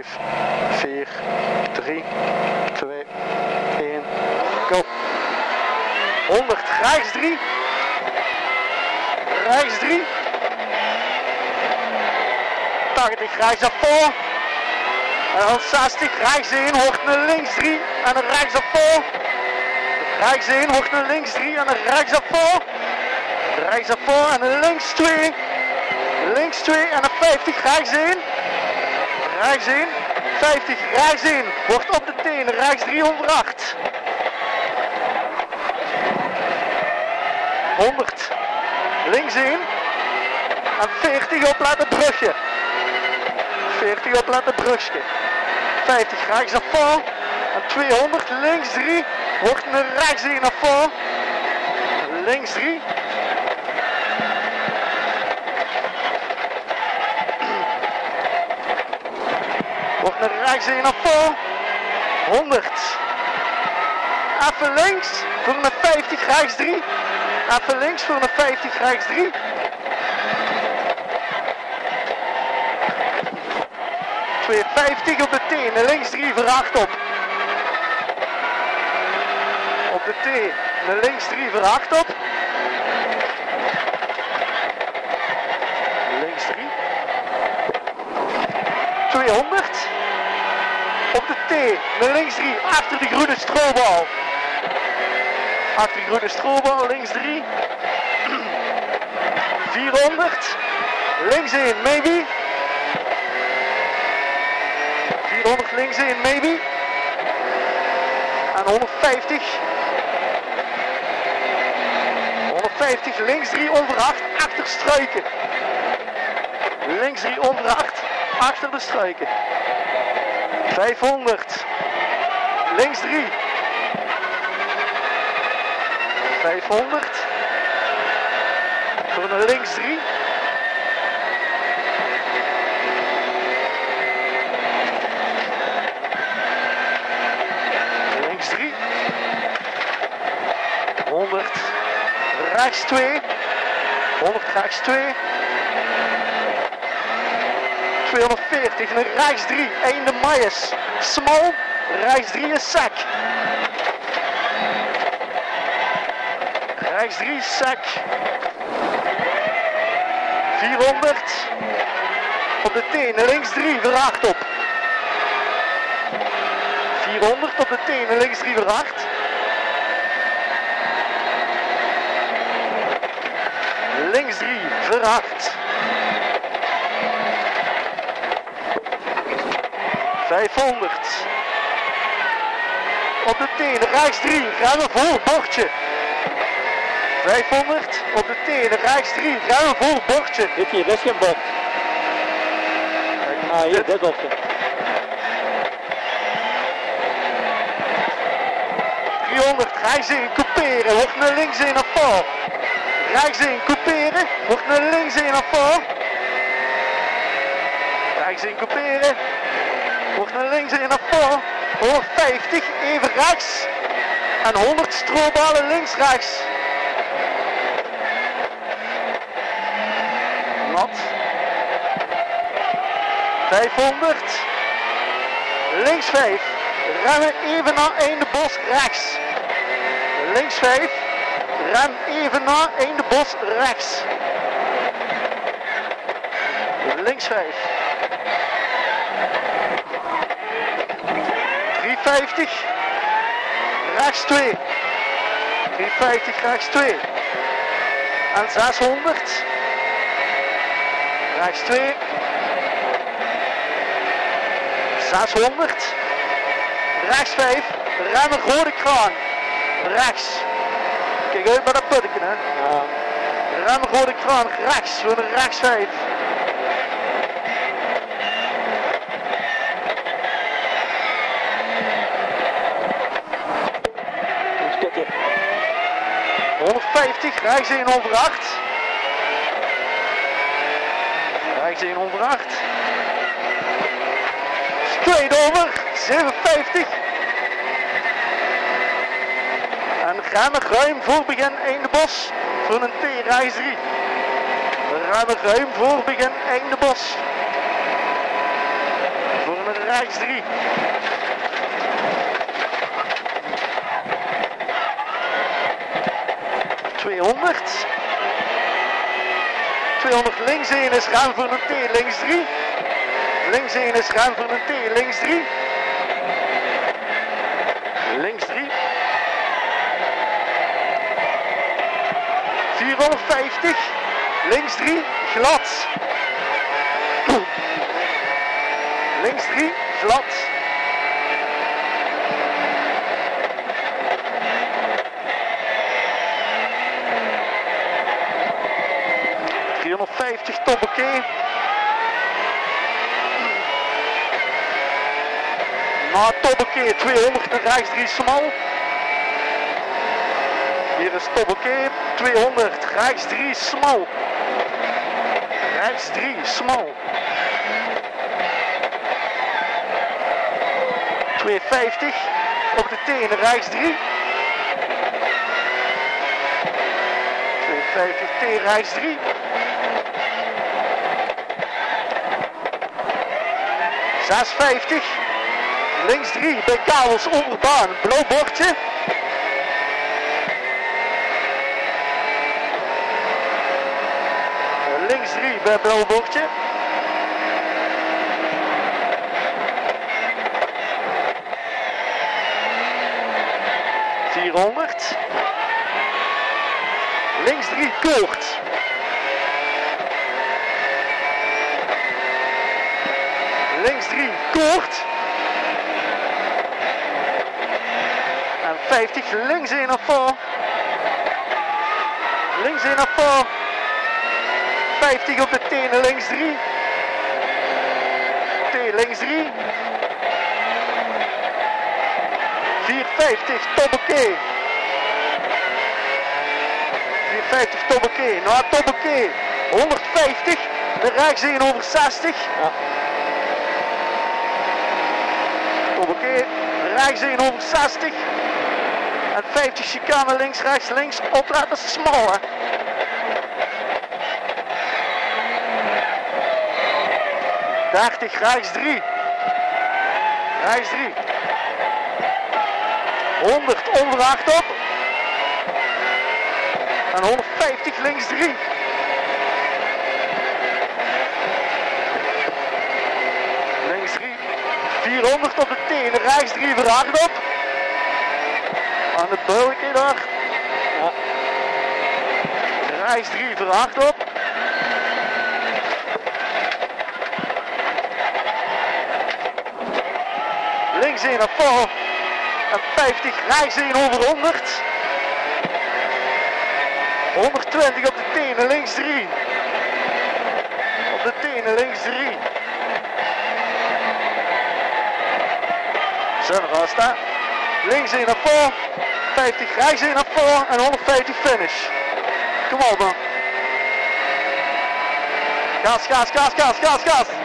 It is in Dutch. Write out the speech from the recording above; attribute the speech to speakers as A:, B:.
A: 5, 4, 3, 2, 1, go. 100, rechts 3. Rechts 3. 80, rechts naar voor. En dan 60, rechts 1, hoort naar links 3 en dan rechts naar voor. Rechts 1, hoort naar links 3 en dan rechts naar voor. Rechts naar voor en dan links 2. Links 2 en dan 50, rechts 1. Rechts 1, 50, rechts 1. Wordt op de tenen, rechts 3 over 8. 100, links 1. En 40 opletten brugje. 40 opletten brugje. 50 rechts naar voor. En 200 links 3. Wordt naar rechts 1 naar voor. Links 3. Wordt naar rechts 1 naar voor. 100. Even links voor een 50 rechts 3. Even links voor een 50 rechts 3. 250 op de tenen, links 3 voor 8 op. Op de T, naar links 3 voor 8 op. Links 3. 200. Op de T, naar links 3, achter de groene strobal. Achter de groene strobal, links 3. 400. Links 1, maybe. 400 links 1, maybe. En 150. 150 links 3 over 8, achter struiken. Links 3 over 8, achter de struiken. 500. Links 3. 500. Voor een links 3. Links 3. 100. Rechts 2. 100 rechts 2. 240 en rechts 3. Einde Myers. Small. Rechts 3 is Sack. Rechts 3 Sack. 400. Op de tenen links 3 voor 8 op. 400 op de tenen links 3 voor 8. Links 3 voor 8. 500. Op de tenen rechts 3. Gaan we voor bordje. 500 op de tenen rechts 3. Gaan we voor bordje.
B: Dit hier, dat is geen bord. Ah, hier, dit bordje.
A: 300 rechts 1 couperen. Wordt naar links 1 naar voor. Rechts 1 couperen. Wordt naar links 1 naar voor. Rechts 1 couperen. Wordt naar links 1 naar voor. 150 even rechts. En 100 stroballen links rechts. Nat. 500. Links 5. Remmen even naar einde bos rechts. Links 5. Rem even naar einde bos rechts. Links 5. 350. Rechts 2. 350 rechts 2. En 600. Rechts 2. 600. Rechts 5. Remmen rode kraan. Rechts. Kijk uit bij dat putteken, hè.
B: Ja.
A: Remmen rode kraan. Rechts. Voor de rechts 5.
B: Een stukje.
A: 150. Rechts 1 over 8. Rechts 1 over 8. Straight over. 750. En remmen ruim voor begin einde bos. Voor een T rechts 3. Remmen ruim voor begin einde bos. Voor een rechts 3. ...200. 200 links 1 is ruim voor een T, links 3. Links 1 is ruim voor een T, links 3. Links 3. 450. Links 3, glad. Links 3, glad. Tobbeke. Na Tobbeke 200 en rechts 3 smal. Hier is Tobbeke 200, rechts 3 smal. Rechts 3 smal. 250 op de tenen, rechts 3. 250 T, rechts 3. 650, links 3 bij kabels onderbaan, blauw bordje. Links 3 bij blauw bordje. ...400. Links 3 koord. Links 3 koord. En 50 links 1 naar voor. Links 1 naar voor. 50 op de tenen links 3. T links 3. 450 Tobbeke. 450 Tobbeke. Nou Tobbeke 150. De rechts 1 over 60. Ja. Tobbeke, rechts 1 over 60. En 50 chicane links, rechts, links. Opletten, dat is smal hè. Rechts 3. Rechts 3. 100 onverhacht op. En 150 links 3. Links 3. 400 op de tenen, rechts 3 verhacht op. Aan de buikje daar. Ja. Rechts 3 verhacht op. Links 1 naar voor. En 50, rechts 1 over 100. 120 op de tenen, links 3. Op de tenen, links 3. Zo, daar gaat staan. Links 1 naar voor. 50, rechts 1 naar voor. En 150 finish. Kom op man. Gas, gas, gas, gas, gas, gas.